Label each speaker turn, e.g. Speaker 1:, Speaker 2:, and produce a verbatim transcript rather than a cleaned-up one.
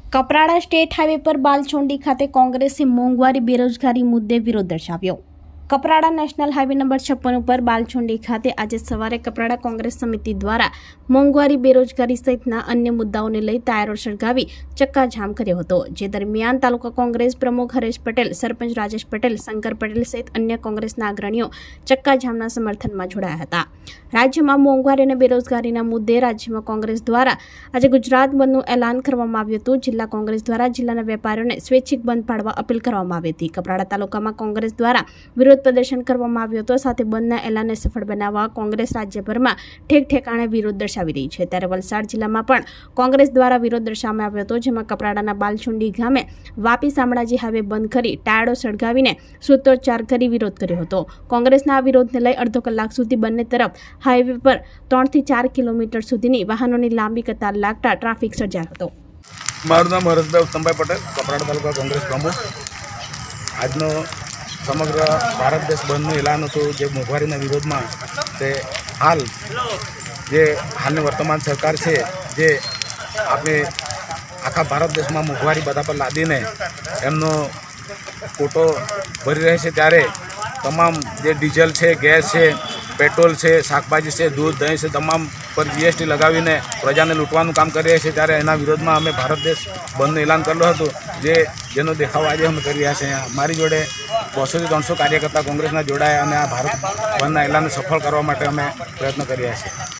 Speaker 1: Kaprada state highway પર બાલચોંડી ખાતે કોંગ્રેસે મોંઘવારી બેરોજગારી મુદ્દે વિરોધ દર્શાવ્યો। કપરાડા નેશનલ હાઈવે નંબર છપ્પન ઉપર બાલચોંડી ખાતે આજે સવારે કપરાડા કોંગ્રેસ સમિતિ દ્વારા મોંઘવારી બેરોજગારી સહિતના અન્ય મુદ્દાઓને લઈ ટાયરો સળગાવી ચક્કાજામ કર્યો હતો। જે દરમિયાન તાલુકા કોંગ્રેસ પ્રમુખ હરેશ પટેલ, સરપંચ રાજેશ પટેલ, શંકર પટેલ સહિત અન્ય કોંગ્રેસના અગ્રણીઓ ચક્કાજામના સમર્થનમાં જોડાયા હતા। રાજ્યમાં મોંઘવારી અને બેરોજગારીના મુદ્દે રાજ્યમાં કોંગ્રેસ દ્વારા આજે ગુજરાત બંધનું એલાન કરવામાં આવ્યું હતું। જિલ્લા કોંગ્રેસ દ્વારા જિલ્લાના વેપારીઓને સ્વૈચ્છિક બંધ પાડવા અપીલ કરવામાં આવી હતી। કપરાડા તાલુકામાં કોંગ્રેસ દ્વારા વિરોધ પ્રદર્શન કરવામાં આવ્યું હતો। સાથે બંધના એલાનને સફળ બનાવવા કોંગ્રેસ રાજ્યભરમાં ઠેક ઠેકાણે વિરોધ દર્શાવી રહી છે। ત્યારે વલસાડ જિલ્લામાં પણ કોંગ્રેસ દ્વારા વિરોધ દર્શાવવામાં આવ્યો હતો, જેમાં કપરાડાના બાલચુંડી ગામે વાપી શામળાજી હાઈવે બંધ કરી ટાયરો સળગાવીને સૂત્રોચ્ચાર કરી વિરોધ કર્યો હતો। કોંગ્રેસના આ વિરોધને લઈ અડધો કલાક સુધી બંને તરફ હાઈવે પર ત્રણથી ચાર કિલોમીટર સુધીની વાહનોની લાંબી કતાર લાગતા ટ્રાફિક સર્જાયો હતો।
Speaker 2: મારું નામ હરેશભાઈ ઉત્તમભાઈ પટેલ, કપરાડા તાલુકા કોંગ્રેસ પ્રમુખ। આજનો સમગ્ર ભારત દેશ બંધનું એલાન હતું, જે મોંઘવારીના વિરોધમાં। તે હાલ જે હાલની વર્તમાન સરકાર છે, જે આપણે આખા ભારત દેશમાં મોંઘવારી બધા પર લાદીને એમનો કોટો ભરી રહે છે, ત્યારે તમામ જે ડીઝલ છે, ગેસ છે, પેટ્રોલ છે, શાકભાજી છે, દૂધ, દહીં છે, તમામ પર જીએસટી લગાવીને પ્રજાને લૂંટવાનું કામ કરી રહ્યા છે। ત્યારે એના વિરોધમાં અમે ભારત દેશ બંધનું એલાન કરેલું હતું, જે જેનો દેખાવ આજે અમે કરી રહ્યા છીએ। મારી જોડે બસોથી ત્રણસો કાર્યકર્તા કોંગ્રેસના જોડાયા અને આ ભારત બંધના એલાનને સફળ કરવા માટે અમે પ્રયત્ન કરી રહ્યા છીએ।